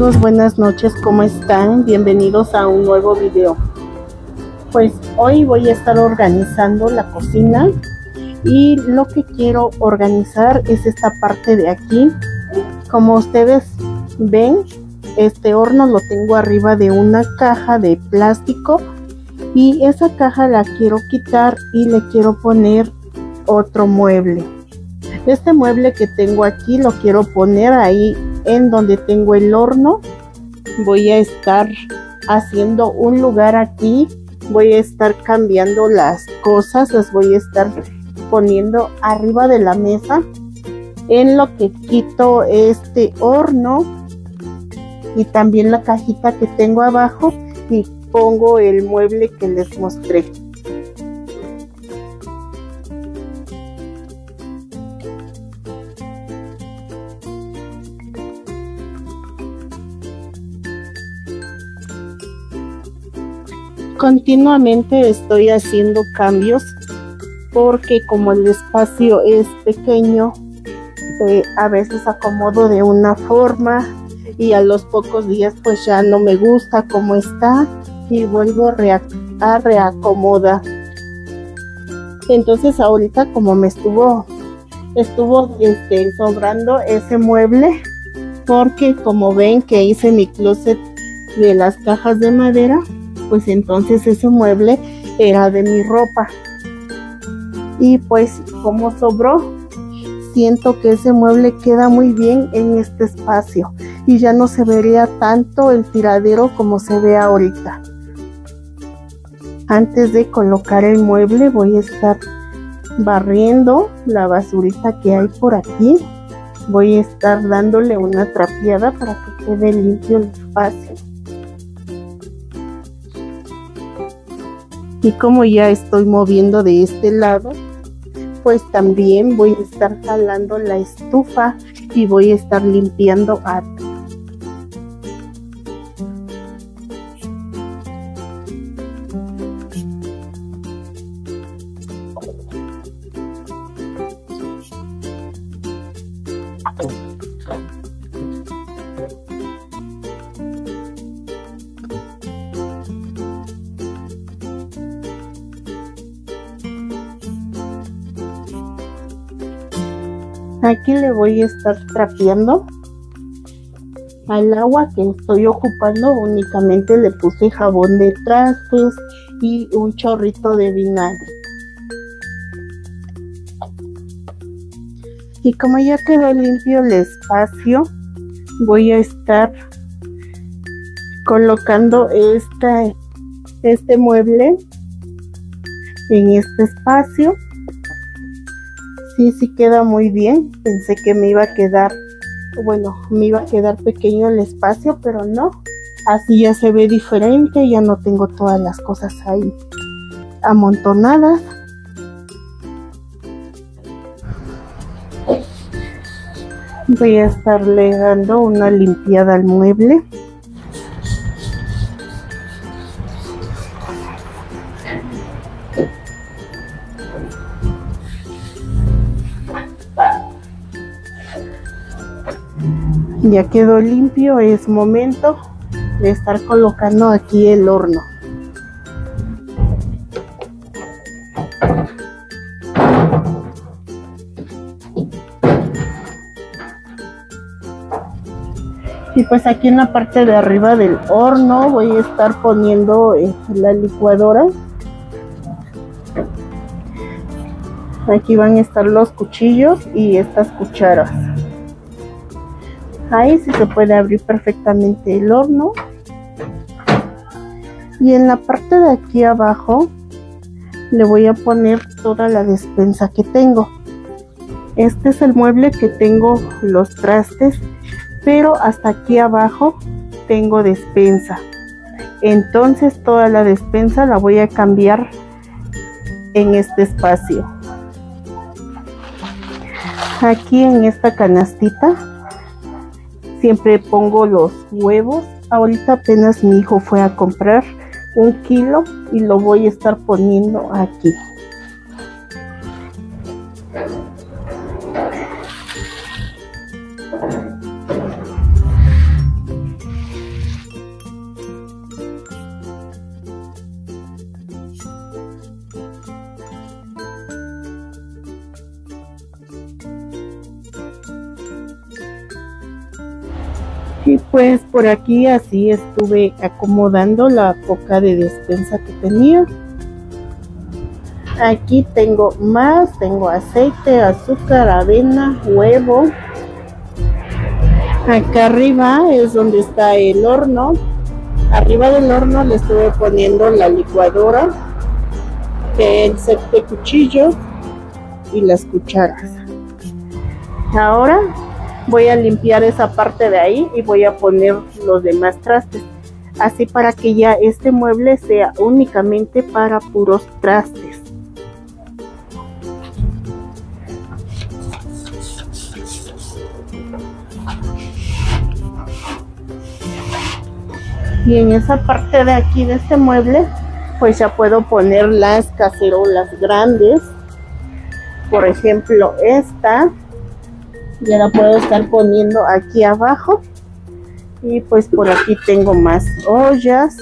amigos, buenas noches, ¿cómo están? Bienvenidos a un nuevo video. Pues hoy voy a estar organizando la cocina y lo que quiero organizar es esta parte de aquí. Como ustedes ven, este horno lo tengo arriba de una caja de plástico y esa caja la quiero quitar y le quiero poner otro mueble. Este mueble que tengo aquí lo quiero poner ahí en donde tengo el horno. Voy a estar haciendo un lugar aquí, voy a estar cambiando las cosas, las voy a estar poniendo arriba de la mesa en lo que quito este horno y también la cajita que tengo abajo y pongo el mueble que les mostré. Continuamente estoy haciendo cambios porque como el espacio es pequeño, a veces acomodo de una forma y a los pocos días pues ya no me gusta cómo está y vuelvo a reacomodar. Entonces ahorita como me estuvo sobrando ese mueble, porque como ven que hice mi closet de las cajas de madera, pues entonces ese mueble era de mi ropa y pues como sobró, siento que ese mueble queda muy bien en este espacio y ya no se vería tanto el tiradero como se ve ahorita. Antes de colocar el mueble voy a estar barriendo la basurita que hay por aquí. Voy a estar dándole una trapeada para que quede limpio el espacio. Y como ya estoy moviendo de este lado, pues también voy a estar jalando la estufa y voy a estar limpiando atrás. Aquí le voy a estar trapeando al agua que estoy ocupando. Únicamente le puse jabón de trastes y un chorrito de vinagre. Y como ya quedó limpio el espacio, voy a estar colocando este mueble en este espacio. Sí queda muy bien. Pensé que me iba a quedar pequeño el espacio, pero no. Así ya se ve diferente, ya no tengo todas las cosas ahí amontonadas. Voy a estarle dando una limpiada al mueble. Ya quedó limpio, es momento de estar colocando aquí el horno. Y pues aquí en la parte de arriba del horno voy a estar poniendo la licuadora. Aquí van a estar los cuchillos y estas cucharas. Ahí sí se puede abrir perfectamente el horno. Y en la parte de aquí abajo le voy a poner toda la despensa que tengo. Este es el mueble que tengo los trastes, pero hasta aquí abajo tengo despensa. Entonces toda la despensa la voy a cambiar en este espacio. Aquí en esta canastita siempre pongo los huevos. Ahorita apenas mi hijo fue a comprar 1 kilo y lo voy a estar poniendo aquí. Y pues por aquí así estuve acomodando la poca de despensa que tenía. Aquí tengo más, tengo aceite, azúcar, avena, huevo. Acá arriba es donde está el horno. Arriba del horno le estuve poniendo la licuadora, el set de cuchillos y las cucharas. Ahora voy a limpiar esa parte de ahí y voy a poner los demás trastes, así para que ya este mueble sea únicamente para puros trastes. Y en esa parte de aquí de este mueble pues ya puedo poner las cacerolas grandes. Por ejemplo, esta ya la puedo estar poniendo aquí abajo. Y pues por aquí tengo más ollas.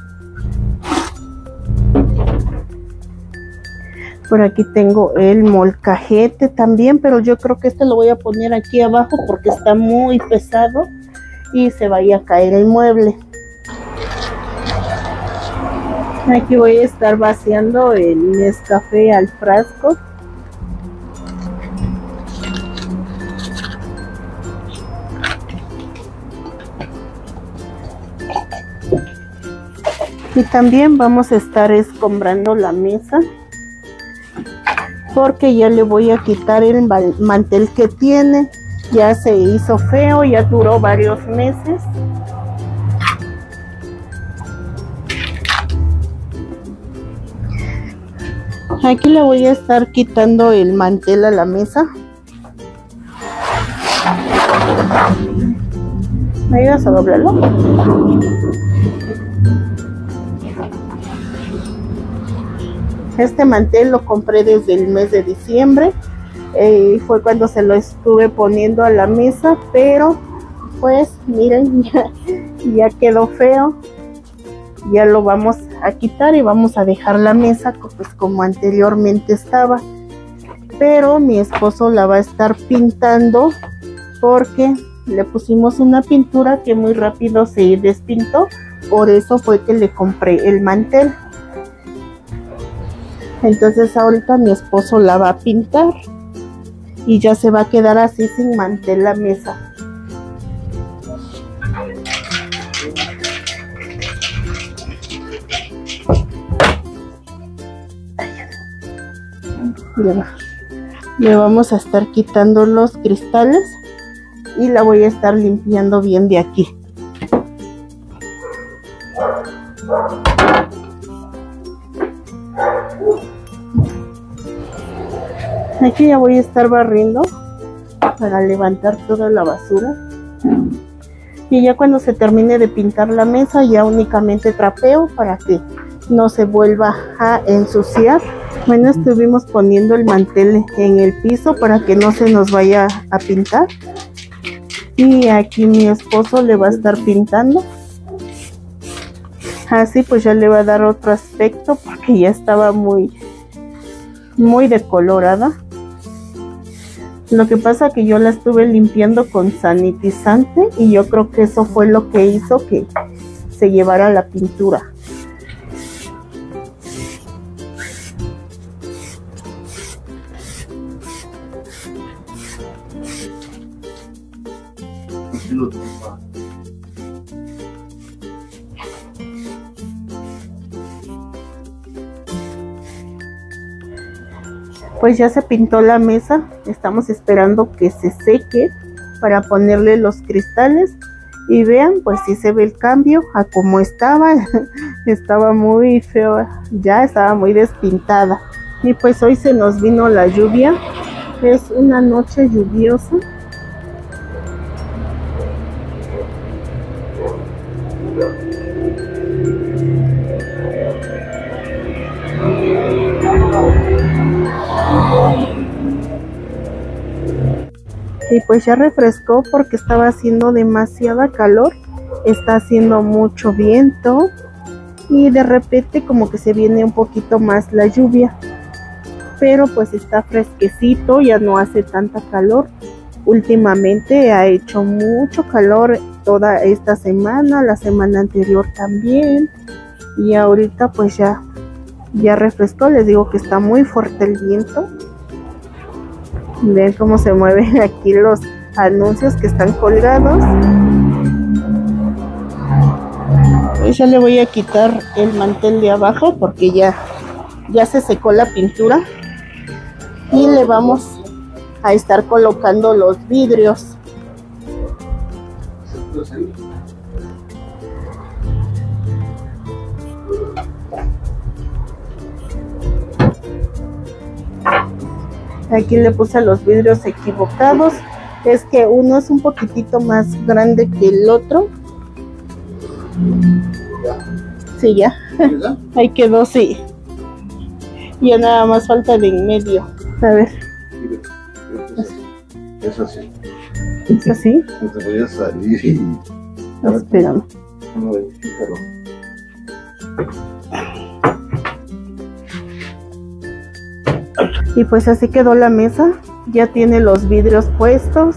Por aquí tengo el molcajete también, pero yo creo que este lo voy a poner aquí abajo porque está muy pesado y se vaya a caer el mueble. Aquí voy a estar vaciando el Nescafé al frasco. Y también vamos a estar escombrando la mesa, porque ya le voy a quitar el mantel que tiene. Ya se hizo feo, ya duró varios meses. Aquí le voy a estar quitando el mantel a la mesa. ¿Me ayudas a doblarlo? Este mantel lo compré desde el mes de diciembre. Fue cuando se lo estuve poniendo a la mesa, pero pues miren, ya quedó feo. Ya lo vamos a quitar y vamos a dejar la mesa pues como anteriormente estaba. Pero mi esposo la va a estar pintando porque le pusimos una pintura que muy rápido se despintó. Por eso fue que le compré el mantel. Entonces ahorita mi esposo la va a pintar y ya se va a quedar así sin mantel la mesa. Le vamos a estar quitando los cristales y la voy a estar limpiando bien de aquí. Aquí ya voy a estar barriendo para levantar toda la basura. Y ya cuando se termine de pintar la mesa, ya únicamente trapeo para que no se vuelva a ensuciar. Bueno, estuvimos poniendo el mantel en el piso para que no se nos vaya a pintar. Y aquí mi esposo le va a estar pintando. Así pues ya le va a dar otro aspecto porque ya estaba muy decolorada. Lo que pasa que yo la estuve limpiando con sanitizante y yo creo que eso fue lo que hizo que se llevara la pintura. Pues ya se pintó la mesa, estamos esperando que se seque para ponerle los cristales y vean, pues sí se ve el cambio a como estaba. Estaba muy feo, ya estaba muy despintada. Y pues hoy se nos vino la lluvia, es una noche lluviosa. Y pues ya refrescó porque estaba haciendo demasiada calor, está haciendo mucho viento y de repente como que se viene un poquito más la lluvia, pero pues está fresquecito, ya no hace tanta calor. Últimamente ha hecho mucho calor toda esta semana, la semana anterior también, y ahorita pues ya refrescó. Les digo que está muy fuerte el viento. Ven cómo se mueven aquí los anuncios que están colgados. Pues ya le voy a quitar el mantel de abajo porque ya se secó la pintura, y le vamos a estar colocando los vidrios. Aquí le puse los vidrios equivocados. Es que uno es un poquitito más grande que el otro. Sí, ya. Ahí quedó, sí. Ya nada más falta de en medio. A ver. Es así. ¿Es así? No te voy a salir y... Espérame. No, fíjalo. Y pues así quedó la mesa. Ya tiene los vidrios puestos.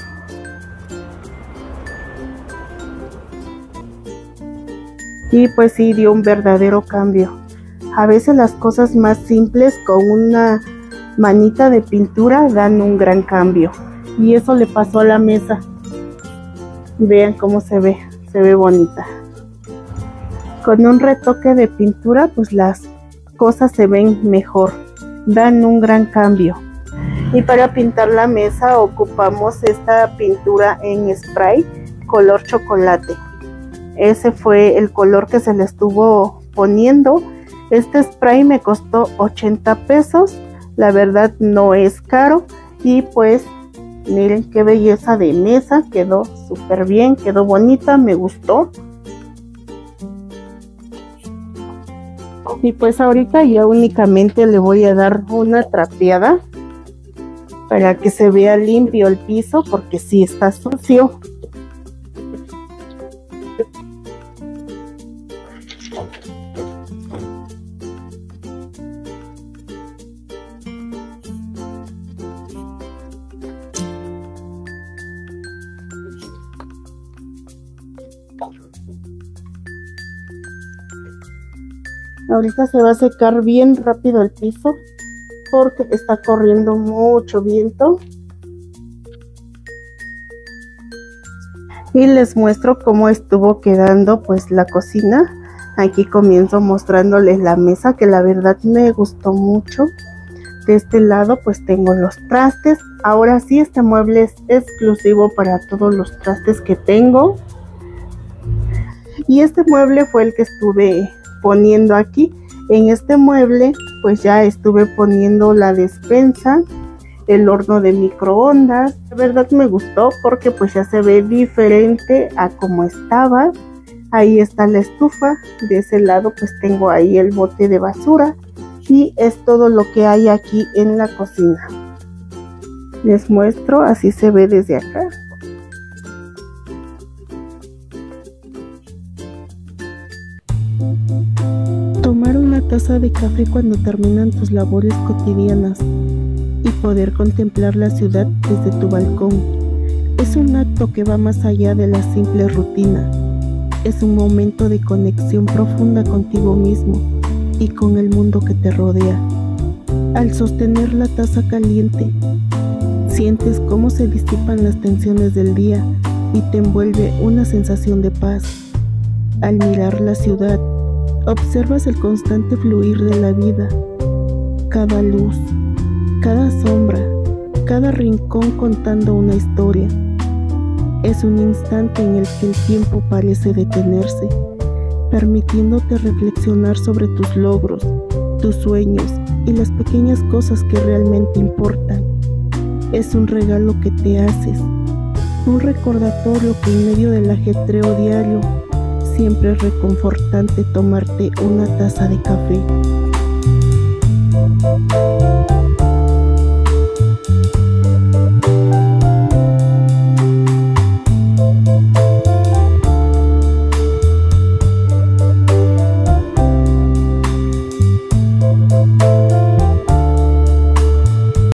Y pues sí, dio un verdadero cambio. A veces las cosas más simples con una manita de pintura dan un gran cambio. Y eso le pasó a la mesa. Vean cómo se ve bonita. Con un retoque de pintura, pues las cosas se ven mejor, dan un gran cambio. Y para pintar la mesa ocupamos esta pintura en spray color chocolate. Ese fue el color que se le estuvo poniendo. Este spray me costó 80 pesos. La verdad no es caro. Y pues miren qué belleza de mesa. Quedó súper bien, quedó bonita, me gustó. Y pues ahorita ya únicamente le voy a dar una trapeada para que se vea limpio el piso, porque sí está sucio. Ahorita se va a secar bien rápido el piso porque está corriendo mucho viento. Y les muestro cómo estuvo quedando pues la cocina. Aquí comienzo mostrándoles la mesa, que la verdad me gustó mucho. De este lado pues tengo los trastes. Ahora sí, este mueble es exclusivo para todos los trastes que tengo. Y este mueble fue el que estuve poniendo aquí. En este mueble pues ya estuve poniendo la despensa, el horno de microondas. De verdad me gustó porque pues ya se ve diferente a como estaba. Ahí está la estufa. De ese lado pues tengo ahí el bote de basura. Y es todo lo que hay aquí en la cocina. Les muestro, así se ve desde acá. Tomar una taza de café cuando terminan tus labores cotidianas y poder contemplar la ciudad desde tu balcón es un acto que va más allá de la simple rutina. Es un momento de conexión profunda contigo mismo y con el mundo que te rodea. Al sostener la taza caliente, sientes cómo se disipan las tensiones del día y te envuelve una sensación de paz. Al mirar la ciudad, observas el constante fluir de la vida, cada luz, cada sombra, cada rincón contando una historia. Es un instante en el que el tiempo parece detenerse, permitiéndote reflexionar sobre tus logros, tus sueños y las pequeñas cosas que realmente importan. Es un regalo que te haces, un recordatorio que en medio del ajetreo diario siempre es reconfortante tomarte una taza de café.